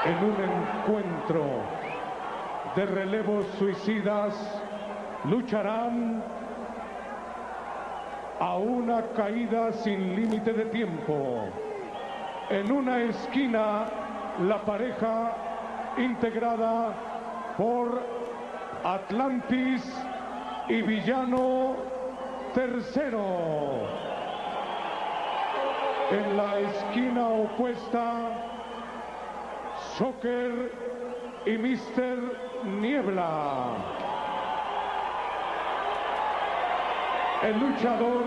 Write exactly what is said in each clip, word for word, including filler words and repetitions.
En un encuentro de relevos suicidas lucharán a una caída sin límite de tiempo. En una esquina, la pareja integrada por Atlantis y Villano Tercero. En la esquina opuesta, Shocker y mister Niebla. El luchador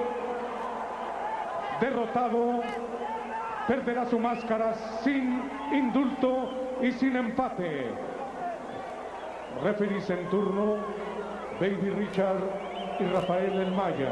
derrotado perderá su máscara sin indulto y sin empate. Referís en turno, Baby Richard y Rafael El Maya.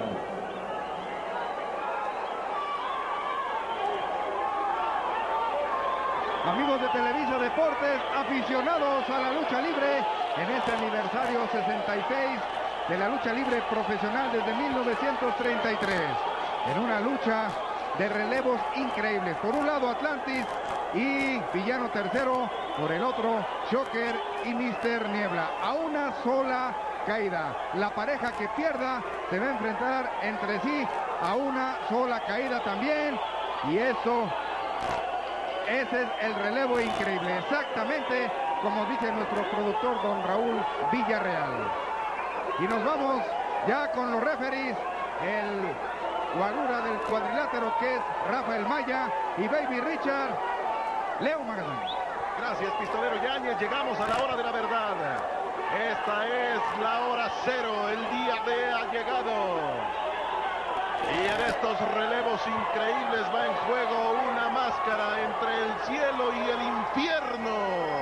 Amigos de Televisa Deportes, aficionados a la lucha libre, en este aniversario sesenta y seis de la lucha libre profesional desde mil novecientos treinta y tres. En una lucha de relevos increíbles. Por un lado Atlantis y Villano Tercero, por el otro Shocker y mister Niebla. A una sola caída. La pareja que pierda se va a enfrentar entre sí a una sola caída también. Y eso... ese es el relevo increíble, exactamente como dice nuestro productor don Raúl Villarreal. Y nos vamos ya con los referees, el guarura del cuadrilátero que es Rafael Maya y Baby Richard, Leo Magazine. Gracias, pistolero Yáñez, llegamos a la hora de la verdad. Esta es la hora cero, el día D ha llegado. Y en estos relevos increíbles va en juego una máscara entre el cielo y el infierno.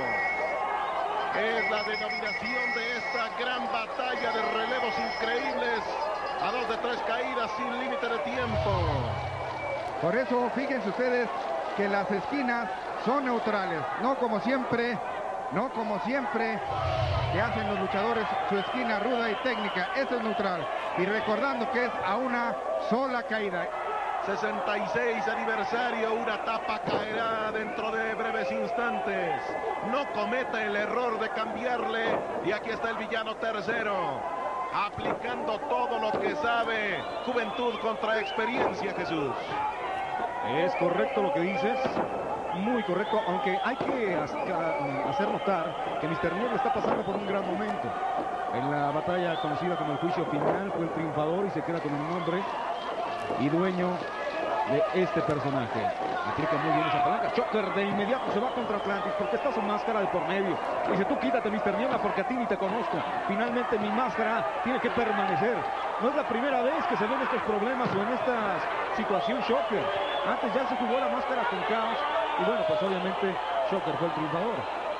Es la denominación de esta gran batalla de relevos increíbles. A dos de tres caídas sin límite de tiempo. Por eso fíjense ustedes que las esquinas son neutrales. No como siempre, no como siempre que hacen los luchadores su esquina ruda y técnica. Eso es neutral. Y recordando que es a una sola caída. sesenta y seis aniversario, una tapa caerá dentro de breves instantes. No cometa el error de cambiarle. Y aquí está el Villano Tercero, aplicando todo lo que sabe. Juventud contra experiencia, Jesús. Es correcto lo que dices. Muy correcto, aunque hay que hacer notar que mister Niebla está pasando por un gran momento. En la batalla conocida como el juicio final fue el triunfador y se queda con el nombre y dueño de este personaje. Aplica muy bien esa palanca. Shocker de inmediato se va contra Atlantis porque está su máscara de por medio. Dice, tú quítate, mister Niebla, porque a ti ni te conozco. Finalmente mi máscara tiene que permanecer. No es la primera vez que se ven estos problemas o en esta situación Shocker. Antes ya se jugó la máscara con Caos. Y bueno, pues obviamente Shocker fue el triunfador.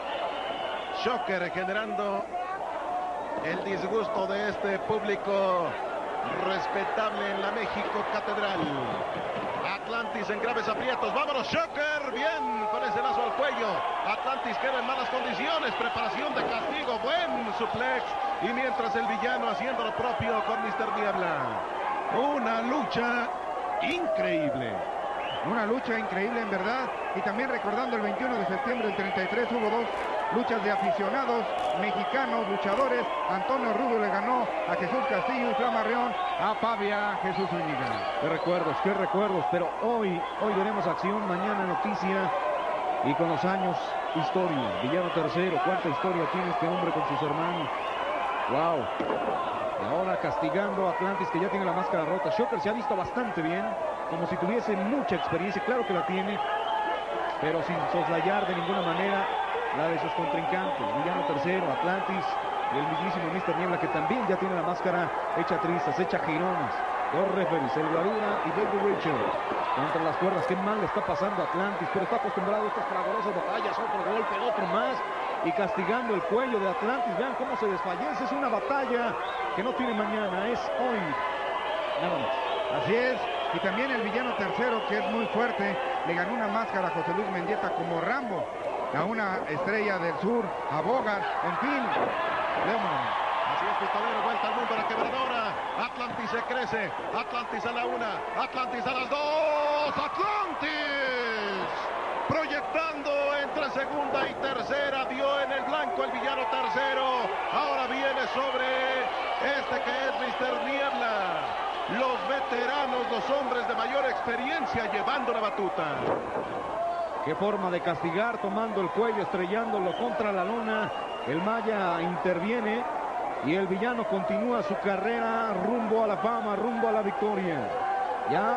Shocker generando el disgusto de este público respetable en la México Catedral. Atlantis en graves aprietos. Vámonos, Shocker. Bien, con ese lazo al cuello. Atlantis queda en malas condiciones. Preparación de castigo. Buen suplex. Y mientras el villano haciendo lo propio con mister Niebla. Una lucha increíble. Una lucha increíble en verdad. Y también recordando el veintiuno de septiembre del treinta y tres hubo dos luchas de aficionados mexicanos, luchadores. Antonio Rudo le ganó a Jesús Castillo y Flamarreón a Pavia Jesús Zúñiga. Qué recuerdos, qué recuerdos. Pero hoy, hoy veremos acción, mañana noticia. Y con los años, historia. Villano Tercero, cuánta historia tiene este hombre con sus hermanos. Wow. Y ahora castigando a Atlantis, que ya tiene la máscara rota. Shocker se ha visto bastante bien, como si tuviese mucha experiencia. Claro que la tiene, pero sin soslayar de ninguna manera la de sus contrincantes. Villano Tercero, Atlantis y el mismísimo mister Niebla, que también ya tiene la máscara hecha trizas, hecha girones. Dos referees, el Guarura y Baby Richard contra las cuerdas. Qué mal le está pasando a Atlantis, pero está acostumbrado a estas fragorosas batallas. Otro golpe, otro más, y castigando el cuello de Atlantis. Vean cómo se desfallece. Es una batalla que no tiene mañana, es hoy. Nada más. Así es. Y también el Villano Tercero, que es muy fuerte, le ganó una máscara a José Luis Mendieta como Rambo, a una estrella del sur, a Bogart, en fin. León. Así es, pistolero, vuelta al mundo, la quebradora. Atlantis se crece. Atlantis a la una. Atlantis a las dos. Atlantis proyectando entre segunda y tercera, dio en el blanco el villano tercero. Ahora viene sobre este que es mister Niebla. Los veteranos, los hombres de mayor experiencia llevando la batuta. Qué forma de castigar, tomando el cuello, estrellándolo contra la lona. El Maya interviene y el villano continúa su carrera rumbo a la fama, rumbo a la victoria. Ya,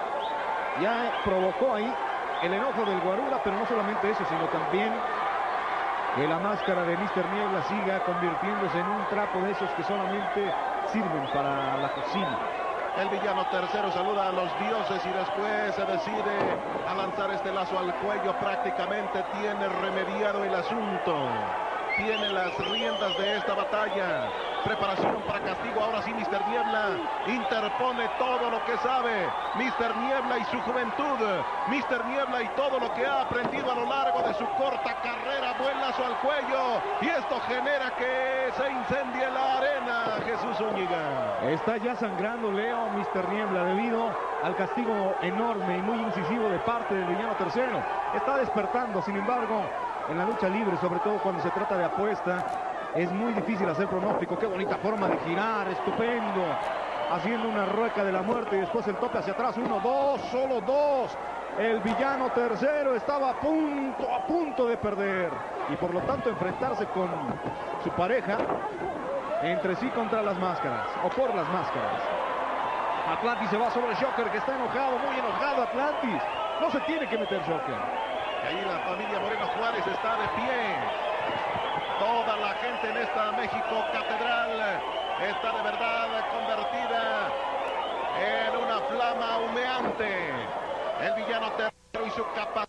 ya provocó ahí el enojo del Guarura, pero no solamente eso, sino también que la máscara de mister Niebla siga convirtiéndose en un trapo de esos que solamente sirven para la cocina. El villano tercero saluda a los dioses y después se decide a lanzar este lazo al cuello. Prácticamente tiene remediado el asunto. Tiene las riendas de esta batalla. Preparación para castigo. Ahora sí mister Niebla interpone todo lo que sabe. mister Niebla y su juventud. mister Niebla y todo lo que ha aprendido a lo largo de su corta carrera. Buen lazo al cuello. Y esto genera que se incendie la arena. Jesús Zúñiga. Está ya sangrando Leo mister Niebla debido al castigo enorme y muy incisivo de parte del villano tercero. Está despertando, sin embargo, en la lucha libre, sobre todo cuando se trata de apuesta, es muy difícil hacer pronóstico. Qué bonita forma de girar, estupendo. Haciendo una rueca de la muerte y después el tope hacia atrás. Uno, dos, solo dos. El villano tercero estaba a punto, a punto de perder. Y por lo tanto enfrentarse con su pareja entre sí contra las máscaras, o por las máscaras. Atlantis se va sobre Shocker, que está enojado, muy enojado Atlantis. No se tiene que meter Shocker. Y ahí la familia Moreno Juárez está de pie. Toda la gente en esta México Catedral está de verdad convertida en una flama humeante. El villano tercero y su capacidad.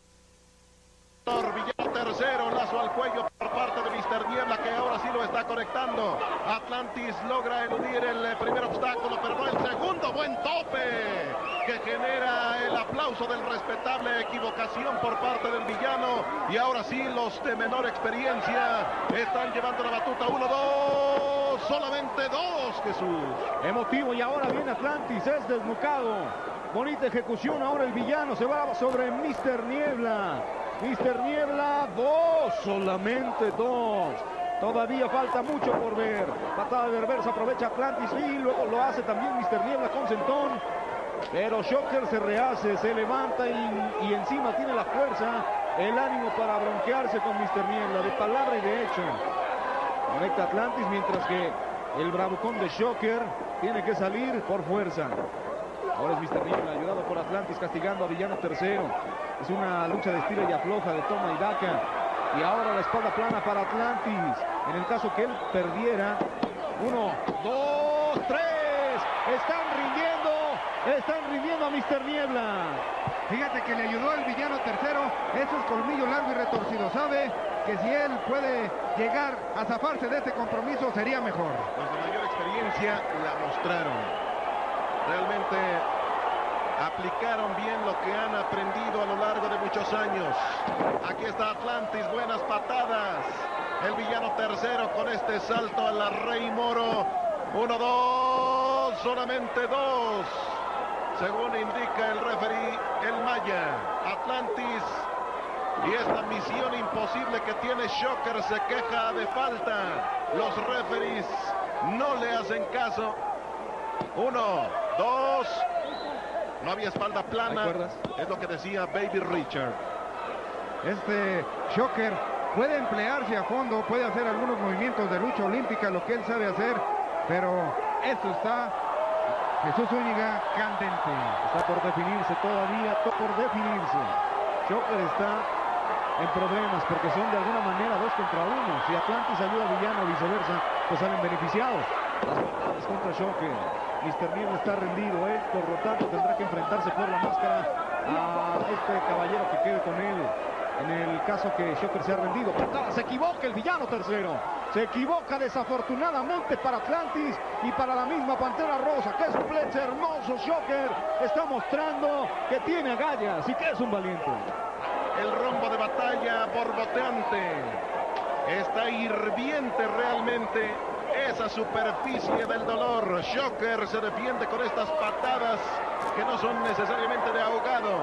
Villano tercero, lazo al cuello por parte de mister Niebla, que ahora sí lo está conectando. Atlantis logra eludir el primer obstáculo, pero no el segundo. Buen tope que genera el aplauso del respetable. Equivocación por parte del villano. Y ahora sí los de menor experiencia están llevando la batuta. Uno, dos, solamente dos, Jesús. Emotivo, y ahora viene Atlantis, es desnucado. Bonita ejecución, ahora el villano se va sobre mister Niebla. mister Niebla, dos, solamente dos. Todavía falta mucho por ver. Patada de reversa, aprovecha Atlantis y luego lo hace también mister Niebla con sentón. Pero Shocker se rehace, se levanta y, y encima tiene la fuerza, el ánimo para bronquearse con mister Niebla, de palabra y de hecho. Conecta Atlantis, mientras que el bravucón de Shocker tiene que salir por fuerza. Ahora es mister Niebla, ayudado por Atlantis, castigando a villano tercero. Es una lucha de estilo y afloja, de toma y daca. Y ahora la espada plana para Atlantis. En el caso que él perdiera. Uno, dos, tres. Están rindiendo. Están rindiendo a mister Niebla. Fíjate que le ayudó el villano tercero. Eso es colmillo largo y retorcido. Sabe que si él puede llegar a zafarse de este compromiso sería mejor. Los de mayor experiencia la mostraron. Realmente aplicaron bien lo que han aprendido a lo largo de muchos años. Aquí está Atlantis, buenas patadas. El villano tercero con este salto a la Rey Moro. Uno, dos, solamente dos. Según indica el referee, el Maya. Atlantis y esta misión imposible que tiene Shocker se queja de falta. Los referees no le hacen caso. Uno, dos. No había espalda plana. Es lo que decía Baby Richard. Este Shocker puede emplearse a fondo, puede hacer algunos movimientos de lucha olímpica, lo que él sabe hacer, pero esto está, Jesús Zúñiga, candente. Está por definirse todavía, está por definirse. Shocker está en problemas porque son de alguna manera dos contra uno. Si Atlantis ayuda a villano o viceversa, pues salen beneficiados. Las patadas contra Shocker. mister Niebla está rendido, ¿eh? Por lo tanto tendrá que enfrentarse por la máscara a este caballero que quede con él. En el caso que Shocker se ha rendido. Patada, se equivoca el villano tercero. Se equivoca desafortunadamente para Atlantis y para la misma Pantera Rosa. ¡Qué suplete hermoso! Shocker está mostrando que tiene agallas y que es un valiente. El rombo de batalla borboteante. Está hirviente realmente esa superficie del dolor. Shocker se defiende con estas patadas que no son necesariamente de ahogado.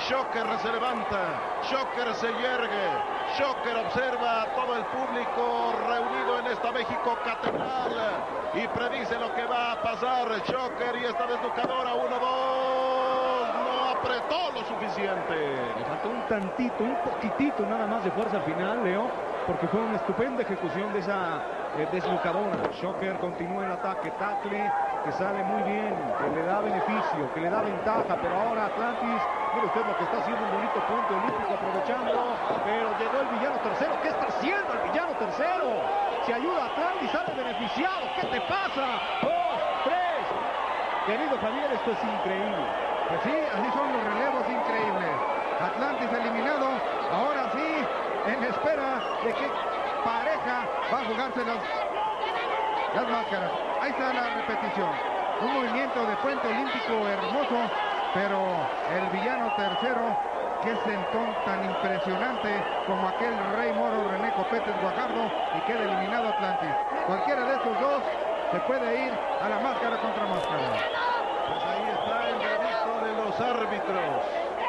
Shocker se levanta, Shocker se yergue, Shocker observa a todo el público reunido en esta México Catedral y predice lo que va a pasar. Shocker y esta desnucadora, uno, dos, no apretó lo suficiente. Le faltó un tantito, un poquitito nada más de fuerza al final, Leo, porque fue una estupenda ejecución de esa eh, desnucadora. Shocker continúa el ataque, tackle que sale muy bien, que le da beneficio, que le da ventaja, pero ahora Atlantis, mire usted lo que está haciendo, un bonito puente olímpico aprovechando, pero llegó el villano tercero. ¿Qué está haciendo el villano tercero? Si ayuda a Atlantis, sale beneficiado. ¿Qué te pasa? Dos, tres. Querido Javier, esto es increíble. Pues sí, así son los relevos increíbles. Atlantis eliminado, ahora sí, en espera de que pareja va a jugarse las, las máscaras. Ahí está la repetición. Un movimiento de puente olímpico hermoso, pero el villano tercero, qué sentón tan impresionante como aquel Rey Moro René Copetes Guajardo, y queda eliminado Atlantis. Cualquiera de estos dos se puede ir a la máscara contra máscara. Pues ahí está el veredicto de los árbitros.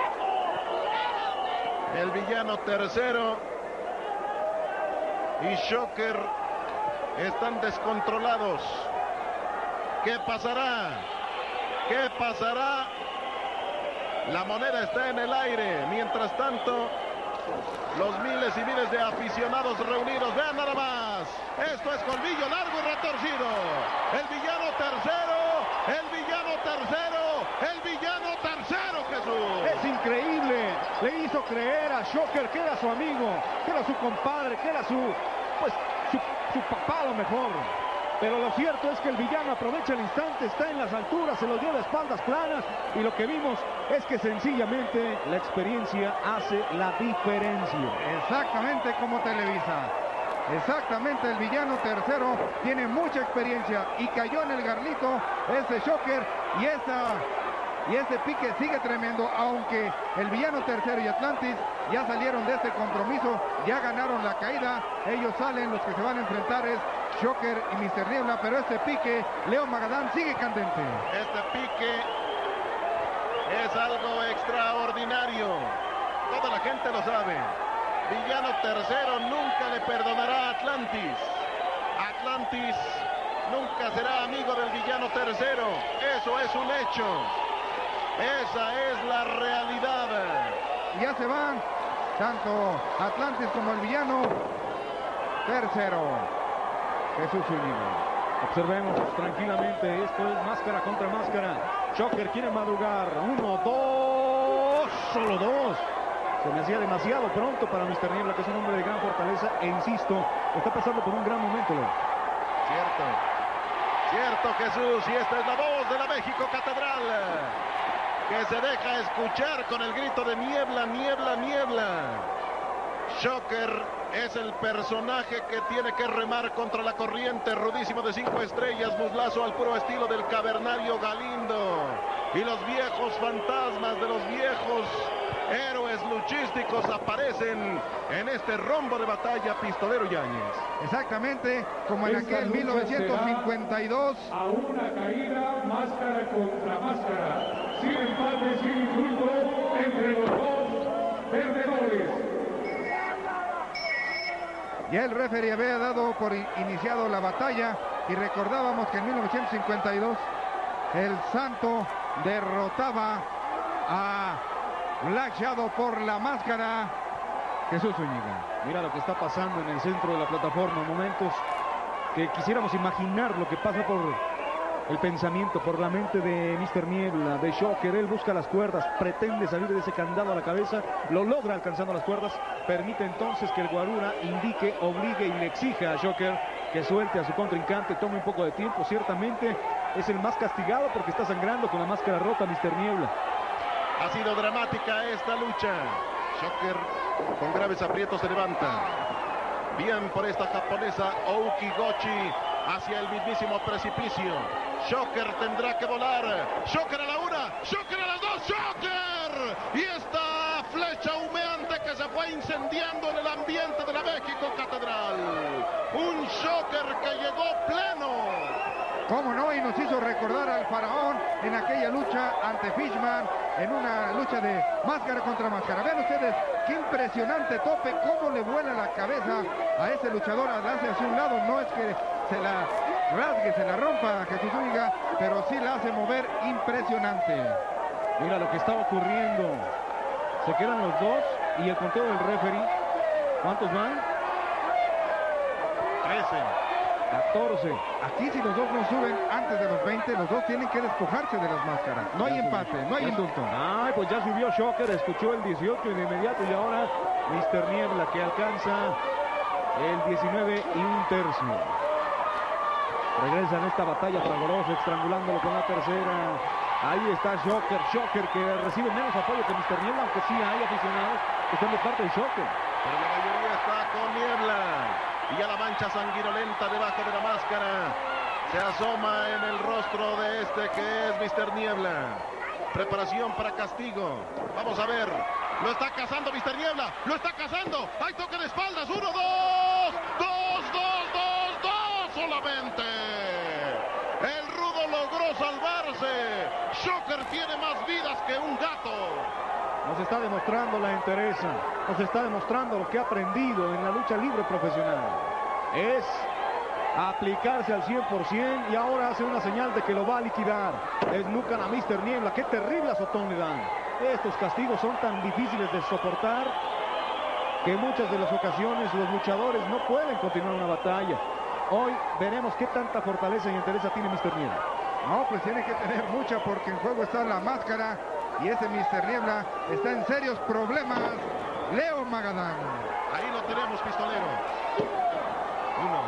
El villano tercero y Shocker están descontrolados. ¿Qué pasará? ¿Qué pasará? La moneda está en el aire. Mientras tanto, los miles y miles de aficionados reunidos. Vean nada más. Esto es colmillo largo y retorcido. El villano tercero. El villano tercero. El villano tercero, Jesús. Es increíble. Le hizo creer a Shocker que era su amigo, que era su compadre, que era su, pues, su, su papá a lo mejor. Pero lo cierto es que el villano aprovecha el instante, está en las alturas, se lo dio de espaldas planas, y lo que vimos es que sencillamente la experiencia hace la diferencia. Exactamente como Televisa. Exactamente, el villano tercero tiene mucha experiencia y cayó en el garlito ese Shocker, y esa y este pique sigue tremendo, aunque el villano tercero y Atlantis ya salieron de este compromiso, ya ganaron la caída. Ellos salen, los que se van a enfrentar es Shocker y mister Niebla, pero este pique, Leo Magadán, sigue candente. Este pique es algo extraordinario. Toda la gente lo sabe. Villano tercero nunca le perdonará a Atlantis. Atlantis nunca será amigo del villano tercero. Eso es un hecho. Esa es la realidad. Y ya se van tanto Atlantis como el villano tercero. Jesús Zúñiga. Observemos tranquilamente, esto es máscara contra máscara. Shocker quiere madrugar. Uno, dos, solo dos. Se me hacía demasiado pronto para mister Niebla, que es un hombre de gran fortaleza, e insisto, está pasando por un gran momento, Leo. Cierto, cierto, Jesús, y esta es la voz de la México Catedral, que se deja escuchar con el grito de Niebla, Niebla, Niebla. Shocker es el personaje que tiene que remar contra la corriente, rudísimo de cinco estrellas, muslazo al puro estilo del cavernario Galindo. Y los viejos fantasmas de los viejos héroes luchísticos aparecen en este rombo de batalla Pistolero Yáñez. Exactamente, como en Esta aquel lucha mil novecientos cincuenta y dos. A una caída, máscara contra máscara. Sin empate, sin insulto entre los dos perdedores. Ya el referee había dado por iniciado la batalla, y recordábamos que en mil novecientos cincuenta y dos el Santo derrotaba a Black Shadow por la máscara. Jesús Zúñiga. Mira lo que está pasando en el centro de la plataforma, momentos que quisiéramos imaginar lo que pasa por el pensamiento, por la mente de mister Niebla, de Shocker. Él busca las cuerdas, pretende salir de ese candado a la cabeza, lo logra alcanzando las cuerdas, permite entonces que el Guarura indique, obligue y le exija a Shocker que suelte a su contrincante, tome un poco de tiempo. Ciertamente es el más castigado porque está sangrando con la máscara rota mister Niebla. Ha sido dramática esta lucha. Shocker con graves aprietos se levanta. Bien por esta japonesa Oukigochi hacia el mismísimo precipicio. Shocker tendrá que volar. Shocker a la una, Shocker a las dos, Shocker. Y esta flecha humeante que se fue incendiando en el ambiente de la México Catedral. Un Shocker que llegó pleno. Cómo no, y nos hizo recordar al faraón en aquella lucha ante Fishman en una lucha de máscara contra máscara. Vean ustedes qué impresionante tope, cómo le vuela la cabeza a ese luchador, la hace hacia un lado, no es que se la rasgue, se la rompa a Jesús Zúñiga, pero sí la hace mover impresionante. Mira lo que está ocurriendo. Se quedan los dos y el conteo del referee. ¿Cuántos van? trece. catorce. Aquí si los dos no suben antes de los veinte, los dos tienen que despojarse de las máscaras. No hay empate, no hay indulto. Ay, pues ya subió Shocker, escuchó el dieciocho y de inmediato, y ahora mister Niebla, que alcanza el diecinueve y un tercio. Regresa en esta batalla fragorosa, estrangulándolo con la tercera. Ahí está Shocker, Shocker que recibe menos apoyo que mister Niebla, aunque sí hay aficionados que están de parte de Shocker. Pero la mayoría está con Niebla. Y ya la mancha sanguinolenta debajo de la máscara se asoma en el rostro de este que es mister Niebla. Preparación para castigo. Vamos a ver. Lo está cazando mister Niebla. Lo está cazando. Hay toque de espaldas. Uno, dos. Dos, dos, dos, dos solamente. El rudo logró salvarse. Shocker tiene más vidas que un gato. Nos está demostrando la entereza, nos está demostrando lo que ha aprendido en la lucha libre profesional. Es aplicarse al cien por cien y ahora hace una señal de que lo va a liquidar. Desnucan a mister Niebla, qué terrible azotón le dan. Estos castigos son tan difíciles de soportar que en muchas de las ocasiones los luchadores no pueden continuar una batalla. Hoy veremos qué tanta fortaleza y entereza tiene mister Niebla. No, pues tiene que tener mucha porque en juego está la máscara. Y ese mister Niebla está en serios problemas. Leo Magadán. Ahí lo tenemos, pistolero. Uno,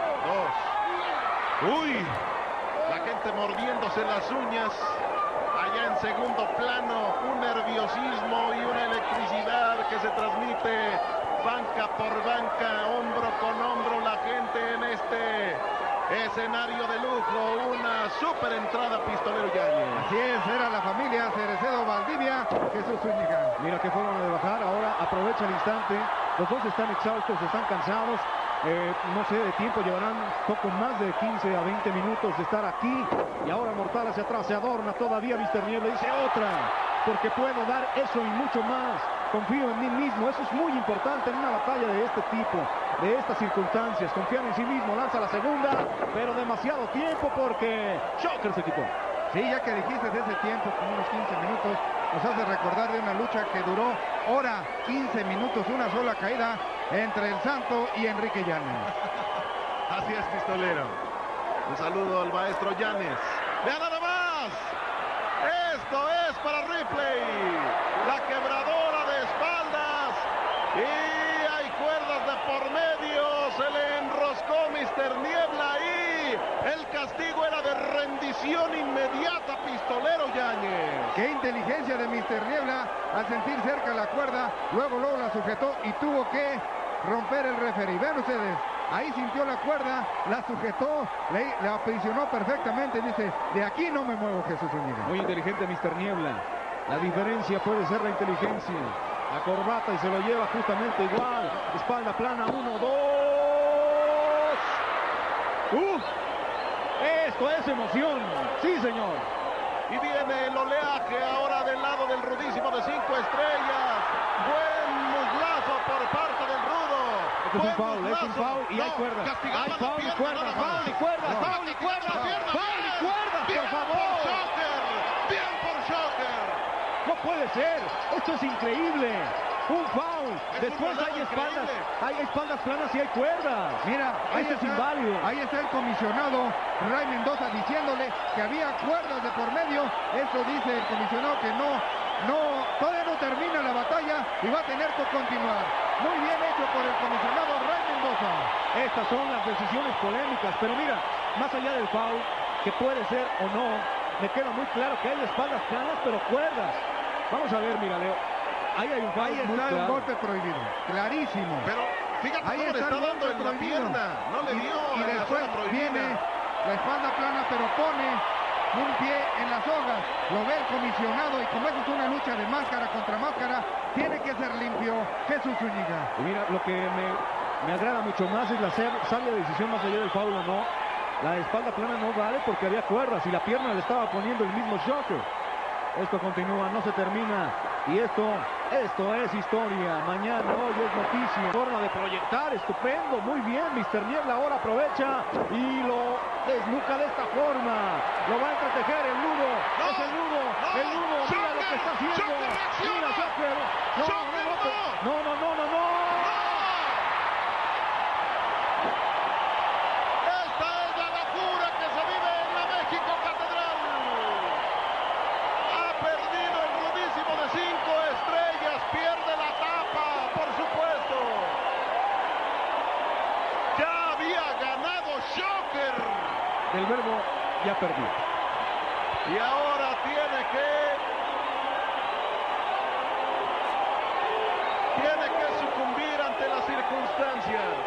dos. Uy, la gente mordiéndose las uñas. Allá en segundo plano, un nerviosismo y una electricidad que se transmite banca por banca, hombro con hombro, la gente en este escenario de lujo. Una super entrada, pistolero Yáñez. Así es, era la familia Cerecedo Valdivia, Jesús Zúñiga. Mira qué forma de bajar, ahora aprovecha el instante. Los dos están exhaustos, están cansados. Eh, no sé, de tiempo llevarán poco más de quince a veinte minutos de estar aquí. Y ahora Mortal hacia atrás, se adorna todavía mister Niebla, dice otra, porque puedo dar eso y mucho más. Confío en mí mismo, eso es muy importante en una batalla de este tipo, de estas circunstancias. Confiar en sí mismo, lanza la segunda, pero demasiado tiempo porque Shocker se quitó. Sí, ya que dijiste de ese tiempo, como unos quince minutos, nos hace recordar de una lucha que duró hora, quince minutos, una sola caída entre el Santo y Enrique Llanes. Así es, pistolero. Un saludo al maestro Llanes. ¡Vean nada más! Esto es para Ripley. La quebradora de espaldas. Y hay cuerdas de por medio. Se le enroscó mister Niebla y el castigo era de rendición inmediata, pistolero Yáñez. Qué inteligencia de mister Niebla al sentir cerca la cuerda. Luego, luego la sujetó y tuvo que romper el referee. Vean ustedes. Ahí sintió la cuerda, la sujetó, le, le aprisionó perfectamente. Dice, de aquí no me muevo, Jesús Zúñiga. Muy inteligente mister Niebla. La diferencia puede ser la inteligencia. La corbata y se lo lleva justamente igual. Espalda plana, uno, dos. ¡Uf! Esto es emoción. Sí, señor. Y viene el oleaje ahora del lado del rudísimo de cinco estrellas. Buen muslazo por parte del rudo. Esto es un foul, es un foul y hay cuerdas. Hay foul y cuerdas, foul y cuerdas, foul y cuerdas, foul y cuerdas, por favor. Bien por Shocker. No puede ser, esto es increíble. Un foul, Es después un hay espaldas, increíble. hay espaldas planas y hay cuerdas. Mira, ahí Esto es está, inválido. ahí está el comisionado Ray Mendoza diciéndole que había cuerdas de por medio. Eso dice el comisionado que no, no, todavía no termina la batalla y va a tener que continuar. Muy bien hecho por el comisionado Ray Mendoza. Estas son las decisiones polémicas, pero mira, más allá del foul, que puede ser o no, me queda muy claro que hay espaldas planas, pero cuerdas. Vamos a ver, mira, Leo. Ahí hay un foul Ahí muy está un claro. golpe prohibido, clarísimo. Pero fíjate Ahí cómo le está está el dando golpe en la prohibido. pierna. No le Y- dio y, en la después zona prohibida. viene la espalda plana, pero pone un pie en las sogas. Lo ve el comisionado y como eso es una lucha de máscara contra máscara, tiene que ser limpio Jesús Zúñiga. Y mira, lo que me, me agrada mucho más es la ser- sabia decisión más allá del foul o no. La espalda plana no vale porque había cuerdas y la pierna le estaba poniendo el mismo Shocker. Esto continúa, no se termina. Y esto, esto es historia. Mañana, hoy es noticia. Forma de proyectar, estupendo, muy bien. mister Niebla ahora aprovecha y lo desnuca de esta forma. Lo va a entretejer el nudo. No, es el nudo, no, el nudo. Mira Shocker, lo que está haciendo. Shocker reacciona. Mira, Shocker. No, Shocker, no, no, no, no, no, no. Esta es la locura que se vive en la México Catedral. Ha perdido el rudísimo de cinco estrellas, pierde la tapa, por supuesto. Ya había ganado Shocker. El verbo ya perdió. Y ahora tiene que... Tiene que sucumbir ante las circunstancias.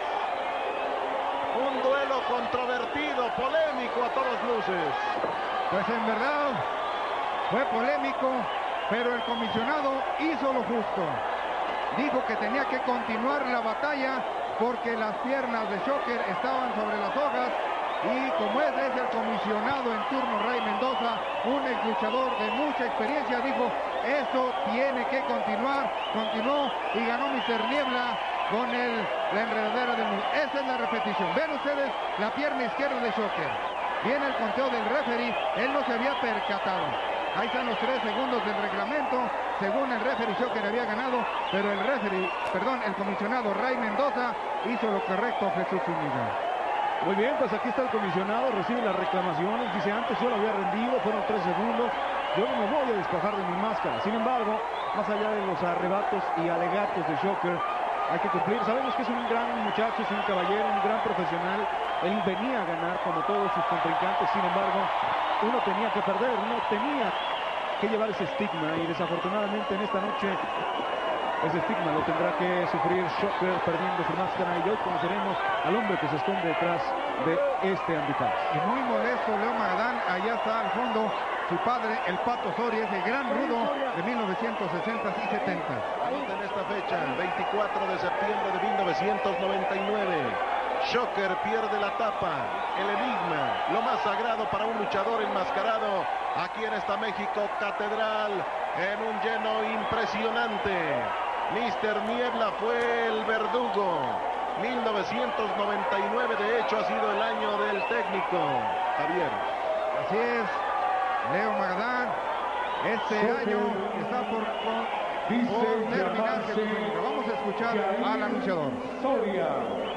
Un duelo controvertido, polémico a todas luces. Pues en verdad fue polémico, pero el comisionado hizo lo justo. Dijo que tenía que continuar la batalla porque las piernas de Shocker estaban sobre las hojas. Y como es, es el comisionado en turno, Ray Mendoza, un ex luchador de mucha experiencia, dijo, esto tiene que continuar. Continuó y ganó mister Niebla con el, la enredadera del mundo. Esa es la repetición. Ven ustedes la pierna izquierda de Shocker. Viene el conteo del referee, él no se había percatado. Ahí están los tres segundos del reglamento. Según el referee, Shocker había ganado, pero el referee, perdón, el comisionado Ray Mendoza hizo lo correcto, Jesús Zúñiga. Muy bien, pues aquí está el comisionado, recibe las reclamaciones, dice antes yo lo había rendido, fueron tres segundos, yo no me voy a despojar de mi máscara. Sin embargo, más allá de los arrebatos y alegatos de Shocker, hay que cumplir. Sabemos que es un gran muchacho, es un caballero, un gran profesional, él venía a ganar como todos sus contrincantes, sin embargo, uno tenía que perder, uno tenía que llevar ese estigma y desafortunadamente en esta noche ese estigma lo tendrá que sufrir Shocker perdiendo su máscara, y hoy conoceremos al hombre que se esconde detrás de este handicap. Y muy molesto Leo Magadán, allá está al fondo su padre, el Pato Soria, ese gran rudo de mil novecientos sesenta y setenta. Anoten esta fecha, veinticuatro de septiembre de mil novecientos noventa y nueve. Shocker pierde la tapa, el enigma, lo más sagrado para un luchador enmascarado aquí en esta México Catedral, en un lleno impresionante. mister Niebla fue el verdugo. mil novecientos noventa y nueve de hecho ha sido el año del técnico. Javier. Así es, Leo Magadán, este año está por, por, por terminar. Vamos a escuchar al anunciador. Soria,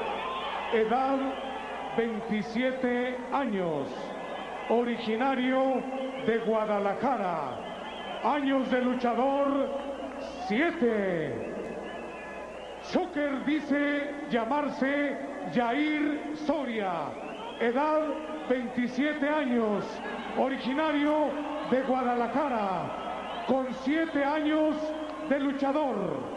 edad veintisiete años, originario de Guadalajara, años de luchador siete. Shocker dice llamarse Jair Soria, edad veintisiete años, originario de Guadalajara, con siete años de luchador.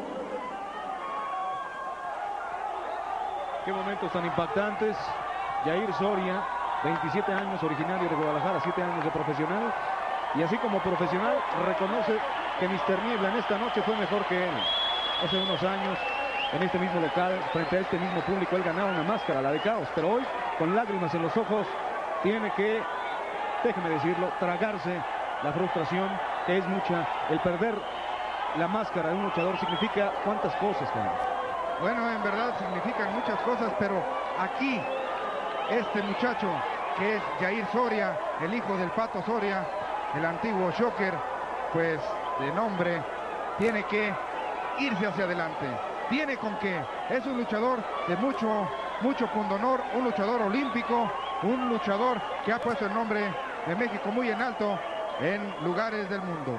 Qué momentos tan impactantes. Jair Soria, veintisiete años, originario de Guadalajara, siete años de profesional. Y así como profesional, reconoce que mister Niebla en esta noche fue mejor que él. Hace unos años, en este mismo local, frente a este mismo público, él ganaba una máscara, la de Caos. Pero hoy, con lágrimas en los ojos, tiene que, déjeme decirlo, tragarse la frustración, que es mucha. El perder la máscara de un luchador significa cuántas cosas, Juan. Bueno, en verdad significan muchas cosas, pero aquí, este muchacho, que es Jair Soria, el hijo del Pato Soria, el antiguo Shocker, pues de nombre, tiene que irse hacia adelante. Tiene con qué. Es un luchador de mucho, mucho pundonor, un luchador olímpico, un luchador que ha puesto el nombre de México muy en alto en lugares del mundo.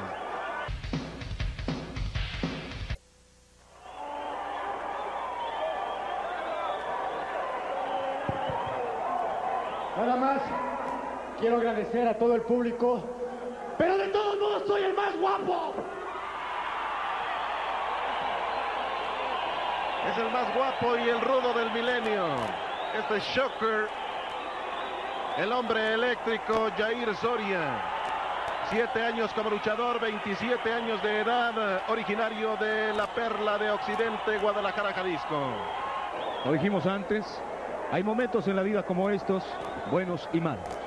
Nada más quiero agradecer a todo el público, pero de todos modos soy el más guapo. Es el más guapo y el rudo del milenio. Este Shocker, el hombre eléctrico Jair Soria. Siete años como luchador, veintisiete años de edad, originario de la Perla de Occidente, Guadalajara, Jalisco. Lo dijimos antes, hay momentos en la vida como estos, buenos y malos.